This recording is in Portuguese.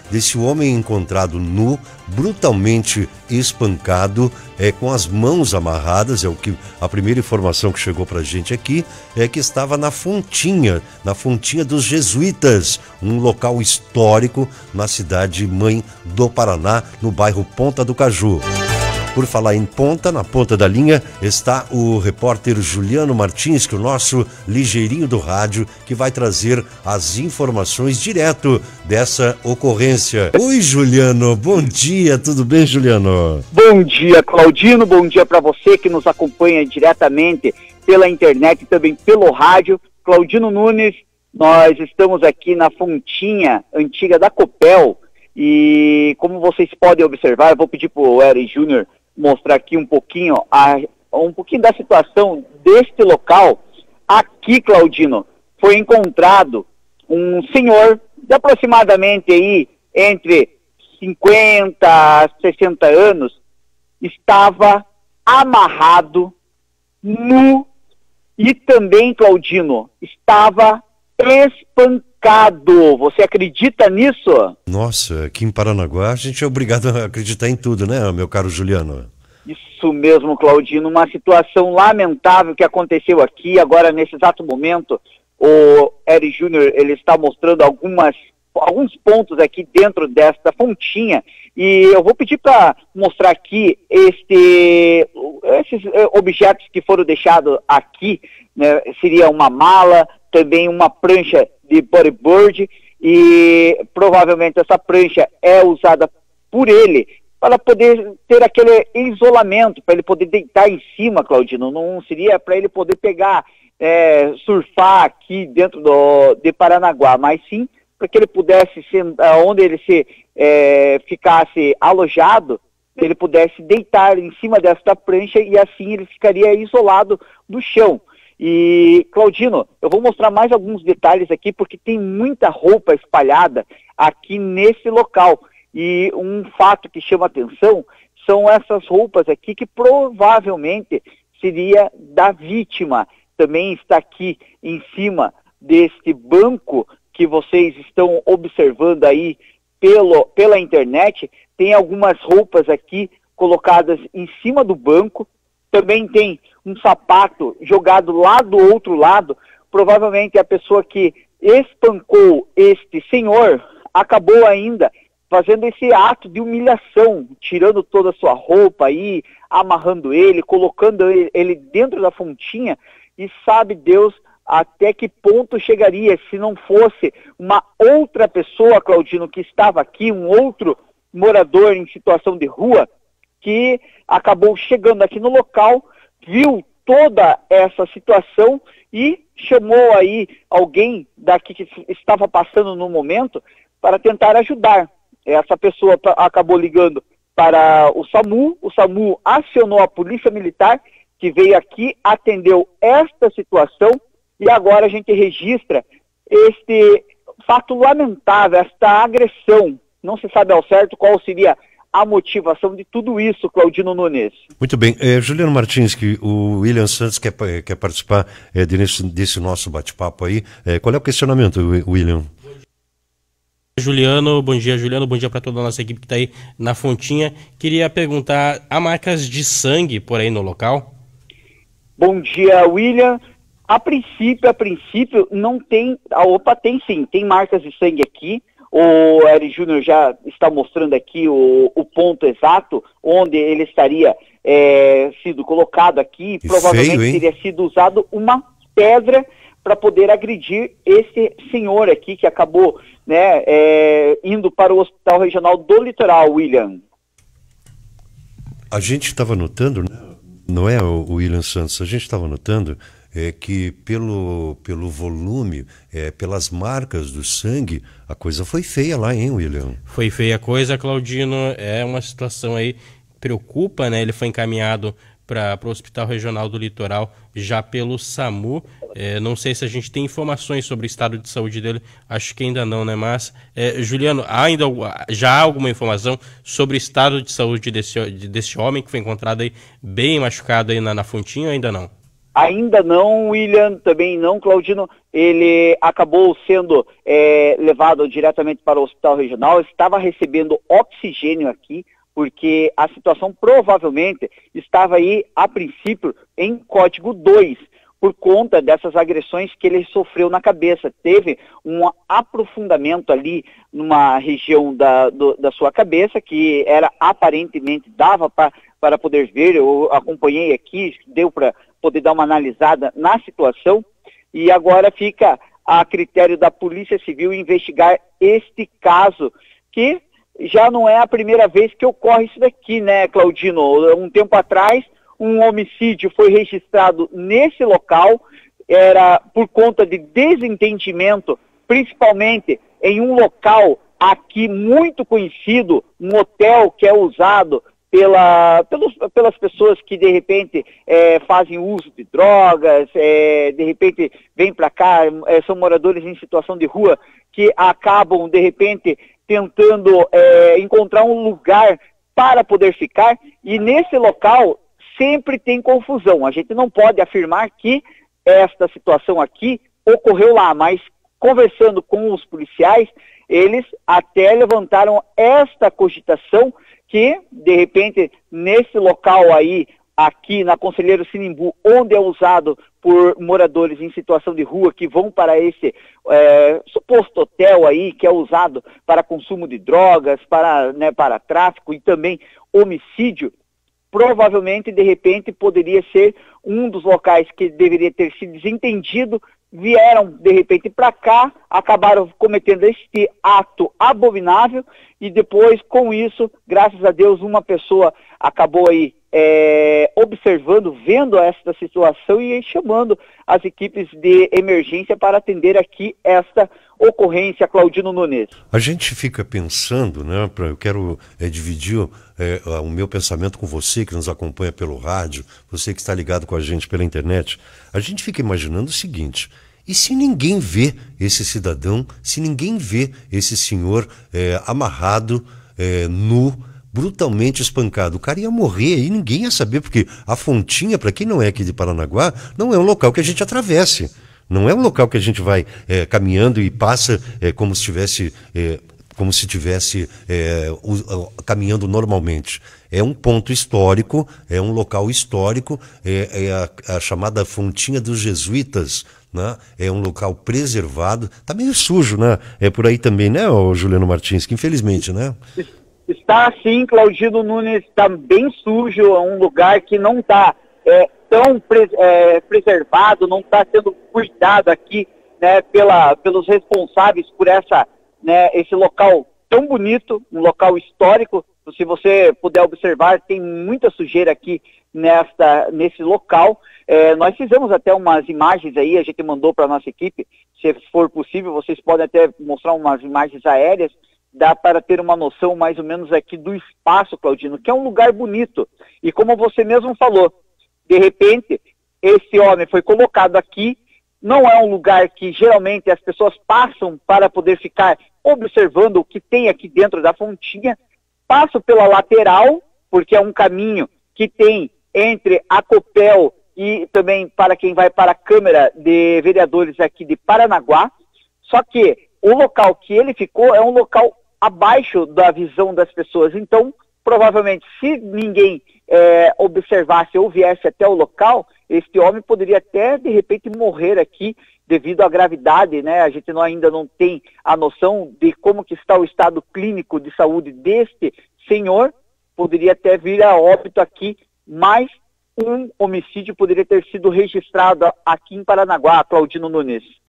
desse homem encontrado nu, brutalmente espancado, com as mãos amarradas. A primeira informação que chegou pra gente aqui é que estava na fontinha dos jesuítas, um local histórico na cidade mãe do Paraná, no bairro Ponta do Caju. Por falar em ponta, na ponta da linha está o repórter Juliano Martins, que é o nosso ligeirinho do rádio, que vai trazer as informações direto dessa ocorrência. Oi, Juliano, bom dia, tudo bem, Juliano? Bom dia, Claudino, bom dia para você que nos acompanha diretamente pela internet e também pelo rádio. Claudino Nunes, nós estamos aqui na fontinha antiga da Copel e, como vocês podem observar, eu vou pedir para o Eric Júnior mostrar aqui um pouquinho da situação deste local. Aqui, Claudino, foi encontrado um senhor de aproximadamente aí entre 50 a 60 anos, estava amarrado, nu, e também, Claudino, estava espancado. Você acredita nisso? Nossa, aqui em Paranaguá a gente é obrigado a acreditar em tudo, né, meu caro Juliano? Isso mesmo, Claudino, uma situação lamentável que aconteceu aqui. Agora, nesse exato momento, o Eric Júnior, ele está mostrando alguns pontos aqui dentro desta fontinha, e eu vou pedir para mostrar aqui esses objetos que foram deixados aqui, né? Seria uma mala, também uma prancha de bodyboard, e provavelmente essa prancha é usada por ele para poder ter aquele isolamento, para ele poder deitar em cima, Claudino. Não seria para ele poder pegar, surfar aqui dentro de Paranaguá, mas sim para que ele pudesse, onde ele ficasse alojado, ele pudesse deitar em cima desta prancha e assim ele ficaria isolado do chão. E, Claudino, eu vou mostrar mais alguns detalhes aqui, porque tem muita roupa espalhada aqui nesse local. E um fato que chama atenção são essas roupas aqui, que provavelmente seria da vítima. Também está aqui em cima deste banco que vocês estão observando aí pela internet. Tem algumas roupas aqui colocadas em cima do banco. Também tem um sapato jogado lá do outro lado. Provavelmente a pessoa que espancou este senhor acabou ainda fazendo esse ato de humilhação, tirando toda a sua roupa aí, amarrando ele, colocando ele dentro da fontinha, e sabe Deus até que ponto chegaria se não fosse uma outra pessoa, Claudino, que estava aqui, um outro morador em situação de rua, que acabou chegando aqui no local, viu toda essa situação e chamou aí alguém daqui que estava passando no momento para tentar ajudar. Essa pessoa acabou ligando para o SAMU acionou a Polícia Militar, que veio aqui, atendeu esta situação, e agora a gente registra este fato lamentável, esta agressão. Não se sabe ao certo qual seria a motivação de tudo isso, Claudino Nunes. Muito bem. Juliano Martins, que o William Santos quer participar desse nosso bate-papo aí. Qual é o questionamento, William? Juliano, bom dia para toda a nossa equipe que está aí na fontinha. Queria perguntar, há marcas de sangue por aí no local? Bom dia, William. A princípio não tem, tem sim, tem marcas de sangue aqui. O Eric Júnior já está mostrando aqui o ponto exato onde ele estaria sido colocado aqui. Provavelmente teria sido usado uma pedra para poder agredir esse senhor aqui que acabou, né, indo para o Hospital Regional do Litoral, William. A gente estava notando, né? Não é o William Santos, a gente estava notando que pelo volume, pelas marcas do sangue, a coisa foi feia lá, hein, William? Foi feia a coisa, Claudino, é uma situação aí que preocupa, né? Ele foi encaminhado para o Hospital Regional do Litoral já pelo SAMU. Não sei se a gente tem informações sobre o estado de saúde dele, acho que ainda não, né? Mas, Juliano, já há alguma informação sobre o estado de saúde desse homem que foi encontrado aí bem machucado aí na fontinha, ou ainda não? Ainda não, William, também não, Claudino. Ele acabou sendo levado diretamente para o hospital regional, estava recebendo oxigênio aqui, porque a situação provavelmente estava aí, a princípio, em código 2, por conta dessas agressões que ele sofreu na cabeça. Teve um aprofundamento ali numa região da sua cabeça, que era aparentemente, dava para poder ver, eu acompanhei aqui, deu para poder dar uma analisada na situação, e agora fica a critério da Polícia Civil investigar este caso, que já não é a primeira vez que ocorre isso daqui, né, Claudino? Um tempo atrás, um homicídio foi registrado nesse local, era por conta de desentendimento, principalmente em um local aqui muito conhecido, um hotel que é usado pelas pessoas que de repente fazem uso de drogas, de repente vêm para cá, são moradores em situação de rua que acabam de repente tentando encontrar um lugar para poder ficar, e nesse local sempre tem confusão. A gente não pode afirmar que esta situação aqui ocorreu lá, mas conversando com os policiais, eles até levantaram esta cogitação que, de repente, nesse local aí, aqui na Conselheiro Sinimbu, onde é usado por moradores em situação de rua que vão para esse suposto hotel aí, que é usado para consumo de drogas, para tráfico e também homicídio, provavelmente, de repente, poderia ser um dos locais que deveria ter sido desentendido, vieram, de repente, para cá, acabaram cometendo este ato abominável, e depois, com isso, graças a Deus, uma pessoa acabou aí observando, vendo esta situação e chamando as equipes de emergência para atender aqui esta ocorrência, Claudino Nunes. A gente fica pensando, né? Eu quero dividir o meu pensamento com você que nos acompanha pelo rádio, você que está ligado com a gente pela internet. A gente fica imaginando o seguinte: e se ninguém vê esse cidadão, se ninguém vê esse senhor amarrado, nu, brutalmente espancado? O cara ia morrer e ninguém ia saber, porque a Fontinha, para quem não é aqui de Paranaguá, não é um local que a gente atravesse. Não é um local que a gente vai caminhando e passa como se estivesse caminhando normalmente. É um ponto histórico, é um local histórico, a chamada Fontinha dos Jesuítas, né? É um local preservado. Está meio sujo, né? É por aí também, né, Juliano Martins, que infelizmente, né? Está assim, Claudino Nunes, está bem sujo, é um lugar que não está tão preservado, não está sendo cuidado aqui, né, pelos responsáveis por esse local tão bonito, um local histórico. Se você puder observar, tem muita sujeira aqui nesse local. Nós fizemos até umas imagens aí, a gente mandou para a nossa equipe, se for possível, vocês podem até mostrar umas imagens aéreas, dá para ter uma noção mais ou menos aqui do espaço, Claudino, que é um lugar bonito. E como você mesmo falou, de repente, esse homem foi colocado aqui, não é um lugar que geralmente as pessoas passam para poder ficar observando o que tem aqui dentro da Fontinha, passam pela lateral, porque é um caminho que tem entre a Copel e também para quem vai para a Câmara de Vereadores aqui de Paranaguá, só que o local que ele ficou é um local abaixo da visão das pessoas. Então, provavelmente, se ninguém observasse ou viesse até o local, este homem poderia até, de repente, morrer aqui devido à gravidade, né? A gente ainda não tem a noção de como que está o estado clínico de saúde deste senhor. Poderia até vir a óbito aqui, mas um homicídio poderia ter sido registrado aqui em Paranaguá, Claudino Nunes.